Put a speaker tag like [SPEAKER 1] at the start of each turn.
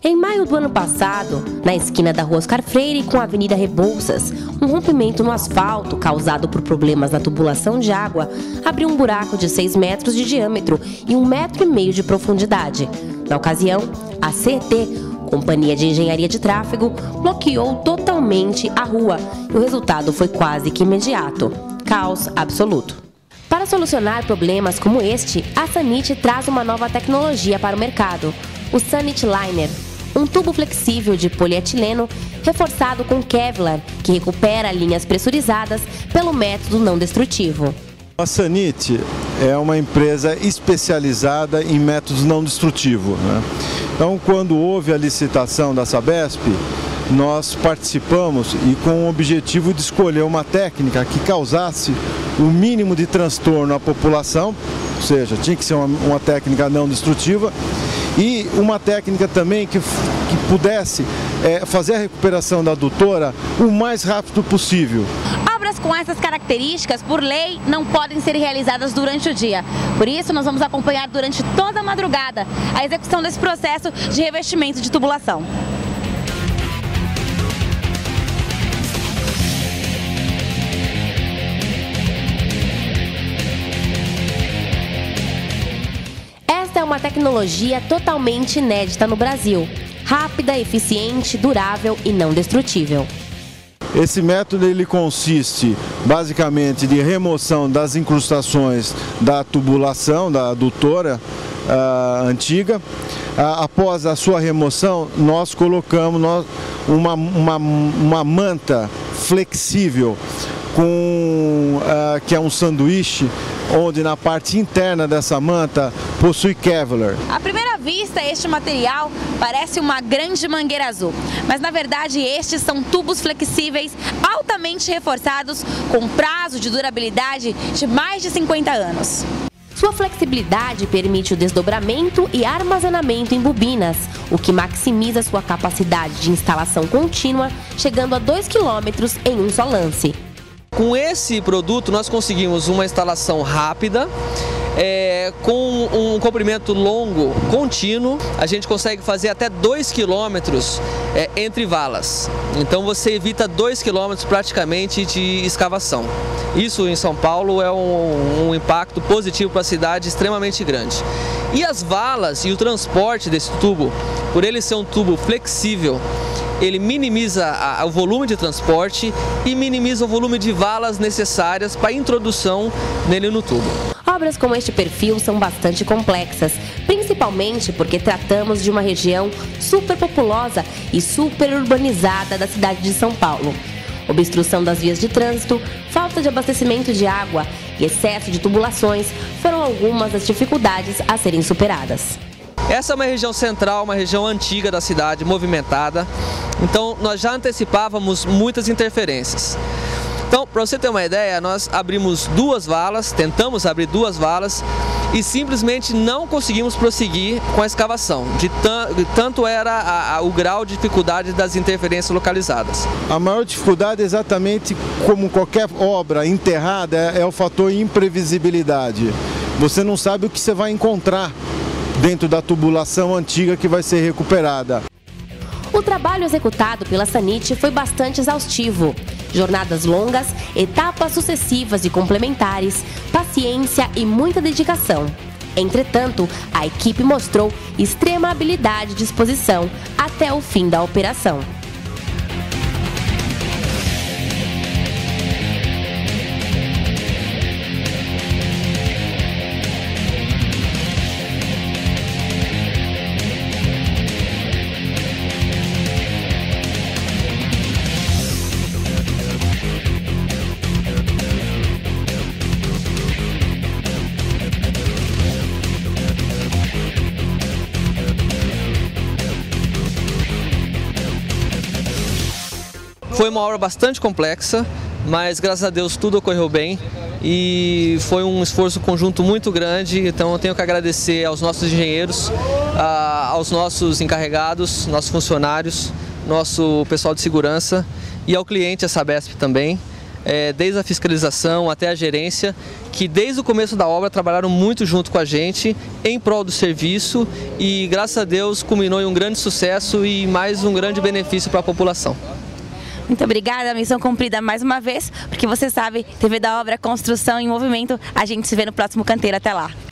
[SPEAKER 1] Em maio do ano passado, na esquina da Rua Oscar Freire com a Avenida Rebouças, um rompimento no asfalto causado por problemas na tubulação de água abriu um buraco de 6 metros de diâmetro e 1,5 metros de profundidade. Na ocasião, a CET, Companhia de Engenharia de Tráfego, bloqueou totalmente a rua e o resultado foi quase que imediato: caos absoluto. Para solucionar problemas como este, a Sanit traz uma nova tecnologia para o mercado: o Sanit Liner, um tubo flexível de polietileno reforçado com Kevlar, que recupera linhas pressurizadas pelo método não destrutivo.
[SPEAKER 2] A Sanit é uma empresa especializada em métodos não destrutivos, né? Então, quando houve a licitação da Sabesp, nós participamos e com o objetivo de escolher uma técnica que causasse o mínimo de transtorno à população, ou seja, tinha que ser uma técnica não destrutiva, e uma técnica também que pudesse fazer a recuperação da adutora o mais rápido possível.
[SPEAKER 3] Obras com essas características, por lei, não podem ser realizadas durante o dia. Por isso, nós vamos acompanhar durante toda a madrugada a execução desse processo de revestimento de tubulação.
[SPEAKER 1] Esta é uma tecnologia totalmente inédita no Brasil. Rápida, eficiente, durável e não destrutível.
[SPEAKER 2] Esse método ele consiste basicamente de remoção das incrustações da tubulação, da adutora antiga. Após a sua remoção, nós colocamos uma manta flexível que é um sanduíche, onde na parte interna dessa manta possui Kevlar.
[SPEAKER 3] À primeira vista, este material parece uma grande mangueira azul, mas na verdade estes são tubos flexíveis altamente reforçados com prazo de durabilidade de mais de 50 anos.
[SPEAKER 1] Sua flexibilidade permite o desdobramento e armazenamento em bobinas, o que maximiza sua capacidade de instalação contínua, chegando a 2 km em um só lance.
[SPEAKER 4] Com esse produto nós conseguimos uma instalação rápida, com um comprimento longo contínuo. A gente consegue fazer até 2 km entre valas. Então você evita 2 km praticamente de escavação. Isso em São Paulo é um impacto positivo para a cidade extremamente grande. E as valas e o transporte desse tubo, por ele ser um tubo flexível, ele minimiza o volume de transporte e minimiza o volume de valas necessárias para a introdução nele no tubo.
[SPEAKER 1] Obras com este perfil são bastante complexas, principalmente porque tratamos de uma região superpopulosa e superurbanizada da cidade de São Paulo. Obstrução das vias de trânsito, falta de abastecimento de água e excesso de tubulações foram algumas das dificuldades a serem superadas.
[SPEAKER 4] Essa é uma região central, uma região antiga da cidade, movimentada, então nós já antecipávamos muitas interferências. Então, para você ter uma ideia, nós abrimos 2 valas, tentamos abrir 2 valas e simplesmente não conseguimos prosseguir com a escavação, tanto era o grau de dificuldade das interferências localizadas.
[SPEAKER 2] A maior dificuldade, exatamente como qualquer obra enterrada, é o fator imprevisibilidade. Você não sabe o que você vai encontrar dentro da tubulação antiga que vai ser recuperada.
[SPEAKER 1] O trabalho executado pela Sanit foi bastante exaustivo. Jornadas longas, etapas sucessivas e complementares, paciência e muita dedicação. Entretanto, a equipe mostrou extrema habilidade e disposição até o fim da operação.
[SPEAKER 4] Foi uma obra bastante complexa, mas graças a Deus tudo ocorreu bem e foi um esforço conjunto muito grande. Então eu tenho que agradecer aos nossos engenheiros, aos nossos encarregados, nossos funcionários, nosso pessoal de segurança e ao cliente, a Sabesp também. desde a fiscalização até a gerência, que desde o começo da obra trabalharam muito junto com a gente em prol do serviço e, graças a Deus, culminou em um grande sucesso e mais um grande benefício para a população.
[SPEAKER 3] Muito obrigada, missão cumprida mais uma vez, porque você sabe, TV da Obra, Construção em Movimento, a gente se vê no próximo Canteiro. Até lá!